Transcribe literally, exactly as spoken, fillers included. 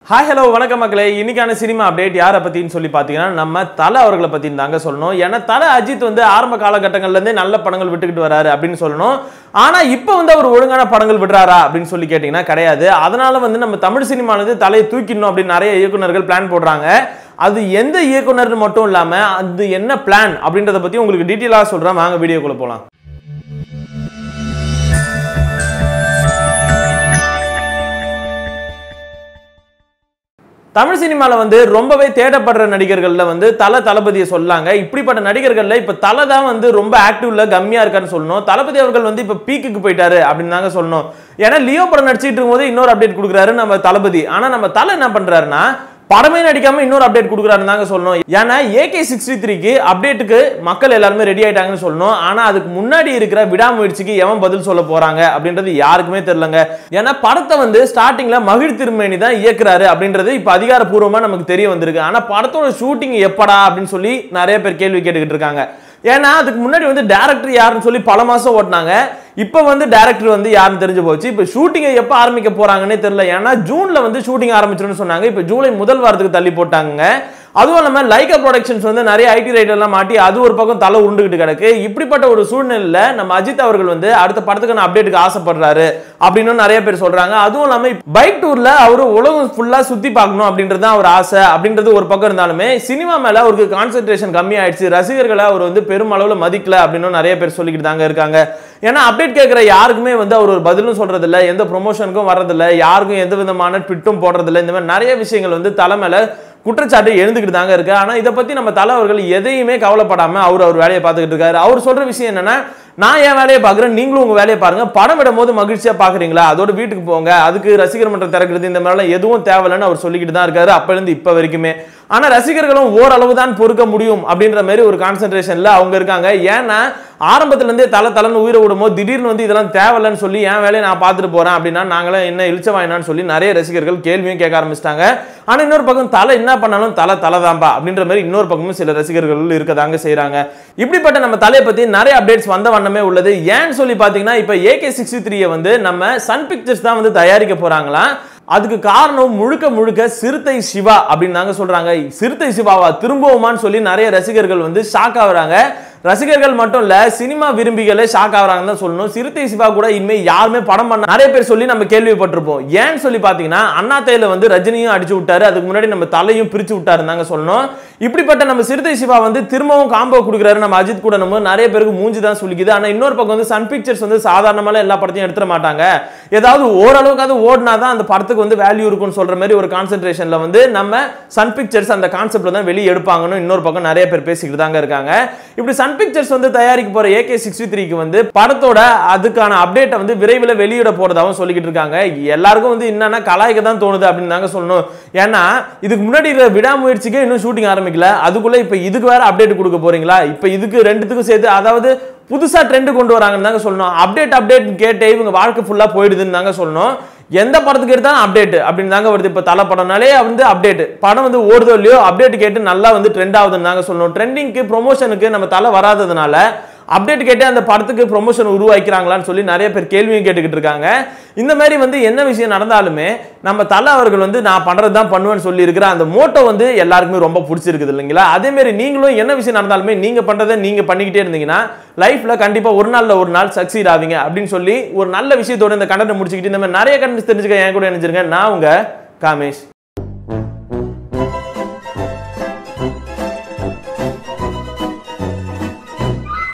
Hi, hello, வணக்கம் மக்களே. இன்னைக்கான சினிமா அப்டேட் யாரை பத்தின்னு சொல்லி பாத்தீங்கன்னா நம்ம தல அவர்களை பத்தி தாங்க சொல்லணும். ஏன்னா தல அஜித் வந்து ஆரம்ப காலகட்டங்கள்ல இருந்தே நல்ல படங்கள் விட்டுக்கிட்டு வராரு அப்படின்னு சொல்லணும். ஆனா இப்போ வந்து அவர் ஒழுங்கான படங்கள் விடுறாரா அப்படின்னு சொல்லி கேட்டீங்கன்னா கிடையாது. அதனால வந்து நம்ம தமிழ் சினிமானது தலையை தூக்கிடணும் அப்படின்னு நிறைய இயக்குனர்கள் பிளான் போடுறாங்க. அது எந்த இயக்குனர்னு மட்டும் இல்லாம அது என்ன பிளான் அப்படின்றத பத்தி உங்களுக்கு டீடைலா சொல்றேன். வாங்க வீடியோக்குள்ள போலாம். தமிழ் சினிமால வந்து ரொம்பவே தேடப்படுற நடிகர்கள்ல வந்து தல தளபதியை சொல்லாங்க. இப்படிப்பட்ட நடிகர்கள்ல இப்ப தல தான் வந்து ரொம்ப ஆக்டிவ்ல கம்மியா இருக்கான்னு சொல்லணும். தளபதி அவர்கள் வந்து இப்ப பீக்குக்கு போயிட்டாரு அப்படின்னு தாங்க சொல்லணும். ஏன்னா லியோ படம் நடிச்சிட்டு இருக்கும்போது இன்னொரு அப்டேட் கொடுக்குறாரு நம்ம தளபதி. ஆனா நம்ம தல என்ன பண்றாருன்னா படமே நடிக்காம இன்னொரு அப்டேட் கொடுக்குறாருன்னு தாங்க சொல்லணும். ஏன்னா ஏ கே சிக்ஸ்டி த்ரீக்கு அப்டேட்டுக்கு மக்கள் எல்லாருமே ரெடி ஆயிட்டாங்கன்னு சொல்லணும். ஆனா அதுக்கு முன்னாடி இருக்கிற விடாமுயற்சிக்கு எவன் பதில் சொல்ல போறாங்க அப்படின்றது யாருக்குமே தெரியலங்க. ஏன்னா படத்தை வந்து ஸ்டார்டிங்ல மகிழ் திருமேனி தான் இயக்குறாரு அப்படின்றது இப்ப அதிகாரப்பூர்வமா நமக்கு தெரிய வந்திருக்கு. ஆனா படத்தோட ஷூட்டிங் எப்படா அப்படின்னு சொல்லி நிறைய பேர் கேள்வி கேட்டுக்கிட்டு இருக்காங்க. ஏன்னா அதுக்கு முன்னாடி வந்து டைரக்டர் யாருன்னு சொல்லி பல மாசம் ஓட்டினாங்க. இப்போ வந்து டைரக்டர் வந்து யாருன்னு தெரிஞ்சு போச்சு. இப்போ ஷூட்டிங்கை எப்போ ஆரம்பிக்க போறாங்கன்னே தெரியல. ஏன்னா ஜூன்ல வந்து ஷூட்டிங் ஆரம்பிச்சிருன்னு சொன்னாங்க. இப்போ ஜூலை முதல் வாரத்துக்கு தள்ளி போட்டாங்க. அதுவும் இல்லாமல் லைகா ப்ரொடக்ஷன்ஸ் வந்து நிறைய ஐடி ரைட் எல்லாம் மாட்டி அது ஒரு பக்கம் தலை உருண்டுகிட்டு கிடக்கு. இப்படிப்பட்ட ஒரு சூழ்நிலையில நம்ம அஜித் அவர்கள் வந்து அடுத்த படத்துக்கான அப்டேட்டுக்கு ஆசைப்படுறாரு அப்படின்னு நிறைய பேர் சொல்றாங்க. அதுவும் இல்லாமல் பைக் டூர்ல அவரு உலகம் ஃபுல்லா சுத்தி பார்க்கணும் அப்படின்றது தான் அவர் ஆசை அப்படின்றது ஒரு பக்கம் இருந்தாலுமே சினிமா மேல அவருக்கு கான்சென்ட்ரேஷன் கம்மி ஆயிடுச்சு. ரசிகர்களை அவர் வந்து பெருமளவுல மதிக்கல அப்படின்னு நிறைய பேர் சொல்லிக்கிட்டு தாங்க இருக்காங்க. ஏன்னா அப்டேட் கேட்கிற யாருக்குமே வந்து அவர் ஒரு பதிலும் சொல்றது இல்லை, எந்த ப்ரொமோஷனுக்கும் வர்றதில்லை, யாருக்கும் எந்த விதமான ட்விட்டும் போடுறதில்லை. இந்த மாதிரி நிறைய விஷயங்கள் வந்து தலை மேல குற்றச்சாட்டு எழுந்துக்கிட்டு தாங்க இருக்கு. ஆனா இதை பத்தி நம்ம தலை அவர்கள் எதையுமே கவலைப்படாம அவர் அவர் வேலையை பார்த்துக்கிட்டு இருக்காரு. அவர் சொல்ற விஷயம் என்னன்னா, நான் என் வேலையை பார்க்குறேன், நீங்களும் உங்க வேலையை பாருங்க. படம் விடும் போது மகிழ்ச்சியா பாக்குறீங்களா, அதோட வீட்டுக்கு போங்க, அதுக்கு ரசிகர் மன்றம் திறக்கிறது இந்த மாதிரிலாம் எதுவும் தேவையில்லைன்னு அவர் சொல்லிக்கிட்டு தான் இருக்காரு அப்ப இருந்து இப்ப வரைக்குமே. ஆனா ரசிகர்களும் ஓரளவு தான் பொறுக்க முடியும் அப்படின்ற மாதிரி ஒரு கான்சென்ட்ரேஷன்ல அவங்க இருக்காங்க. ஏன்னா ஆரம்பத்துல இருந்தே தலை தலைன்னு உயிரை விடும்போது திடீர்னு வந்து இதெல்லாம் தேவையில்லைன்னு சொல்லி என் வேலையை நான் பார்த்துட்டு போறேன் அப்படின்னா நாங்களே என்ன இழிச்சவாயினான்னு சொல்லி நிறைய ரசிகர்கள் கேள்வியும் கேட்க ஆரம்பிச்சிட்டாங்க. ஆனா இன்னொரு பக்கம் தலை என்ன பண்ணாலும் தலை தலை தான்பா அப்படின்ற மாதிரி இன்னொரு பக்கமும் சில ரசிகர்கள் இருக்கதாங்க செய்யறாங்க. இப்படிப்பட்ட நம்ம தலையை பத்தி நிறைய அப்டேட்ஸ் வந்த வண்ணமே உள்ளது. ஏன்னு சொல்லி பாத்தீங்கன்னா இப்ப ஏ கே சிக்ஸ்டி த்ரீ வந்து நம்ம சன் பிக்சர்ஸ் தான் வந்து தயாரிக்க போறாங்களாம். அதுக்கு காரணம் முழுக்க முழுக்க சிறுத்தை சிவா அப்படின்னு தாங்க சொல்றாங்க. சிறுத்தை சிவாவா திரும்பவுமான்னு சொல்லி நிறைய ரசிகர்கள் வந்து ஷாக் ஆகுறாங்க. ரசிகர்கள் மட்டும் இல்ல சினிமா விரும்பிகளே ஷாக் ஆகுறாங்கன்னு தான் சொல்லணும். சிறுத்தை சிவா கூட இனிமே யாருமே படம் பண்ண நிறைய பேர் சொல்லி நம்ம கேள்விப்பட்டிருப்போம். ஏன்னு சொல்லி பாத்தீங்கன்னா அண்ணாத்தையில வந்து ரஜினியும் அடிச்சு விட்டாரு, அதுக்கு முன்னாடி நம்ம தலையும் பிரிச்சு விட்டாரு தாங்க சொல்லணும். இப்படிப்பட்ட நம்ம சிறுத்தை சிவா வந்து திரும்பவும் காம்போ கொடுக்குறாரு நம்ம அஜித் கூட நம்ம நிறைய பேருக்கு மூஞ்சி தான் சொல்லிக்குது. ஆனா இன்னொரு பக்கம் வந்து சன் பிக்சர்ஸ் வந்து சாதாரணமான எல்லா படத்தையும் எடுத்துட மாட்டாங்க, ஏதாவது ஓரளவுக்காவது ஓடினாதான் அந்த படத்துக்கு வந்து வேல்யூ இருக்கும்னு சொல்ற மாதிரி ஒரு கான்சென்ட்ரேஷன்ல வந்து நம்ம சன் பிக்சர்ஸ் அந்த கான்செப்ட்ல தான் வெளியே எடுப்பாங்கன்னு இன்னொரு பக்கம் நிறைய பேர் பேசிக்கிட்டு தாங்க இருக்காங்க. இப்படி சன் பிக்சர்ஸ் வந்து தயாரிக்க போற ஏ கே சிக்ஸ்டி த்ரீக்கு வந்து படத்தோட அதுக்கான அப்டேட்டை வந்து விரைவில் வெளியிட போறதாவும் சொல்லிக்கிட்டு இருக்காங்க. எல்லாருக்கும் வந்து என்னன்னா கலாய்க்க தான் தோணுது அப்படின்னு தாங்க சொல்லணும். ஏன்னா இதுக்கு முன்னாடி விடாமுயற்சிக்கே இன்னும் ஷூட்டிங் ஆரம்பிக்கல, அதுக்குள்ள இப்ப இதுக்கு வேற அப்டேட் கொடுக்க போறீங்களா? இப்ப இதுக்கு ரெண்டுத்துக்கும் சேர்த்து அதாவது புதுசா ட்ரெண்ட் கொண்டு வராங்கன்னு தாங்க சொல்லணும். அப்டேட் அப்டேட் கேட்டு இவங்க வாழ்க்கை ஃபுல்லா போயிடுதுன்னு தாங்க சொல்லணும். எந்த படத்துக்கு எடுத்தாலும் அப்டேட் அப்படின்னு தாங்க வருது. இப்போ தலை படம்னாலே வந்து அப்டேட், படம் வந்து ஓடுதோ இல்லையோ அப்டேட் கேட்டு நல்லா வந்து ட்ரெண்ட் ஆகுதுன்னு தாங்க சொல்லணும். ட்ரெண்டிங்க்கு ப்ரொமோஷனுக்கு நம்ம தலை வராததுனால அப்டேட் கேட்டு அந்த படத்துக்கு ப்ரொமோஷன் உருவாக்கிறாங்களான்னு சொல்லி நிறைய பேர் கேள்வியும் கேட்டுக்கிட்டு இருக்காங்க. இந்த மாதிரி வந்து என்ன விஷயம் நடந்தாலுமே நம்ம தலை அவர்கள் வந்து நான் பண்றது தான் பண்ணுவேன்னு சொல்லி இருக்கிற அந்த மோட்டோ வந்து எல்லாருக்குமே ரொம்ப பிடிச்சிருக்குது இல்லைங்களா? அதே மாதிரி நீங்களும் என்ன விஷயம் நடந்தாலுமே நீங்க பண்றதை நீங்க பண்ணிக்கிட்டே இருந்தீங்கன்னா லைஃப்ல கண்டிப்பா ஒரு நாள்ல ஒரு நாள் சக்சீட் ஆவீங்க அப்படின்னு சொல்லி ஒரு நல்ல விஷயத்தோட இந்த கண்டென்ட் முடிச்சுக்கிட்டு இந்த மாதிரி நிறைய கண்டென்ட் தெரிஞ்சுக்க என் கூட நினைச்சிருங்க. நான் உங்க காமேஷ்.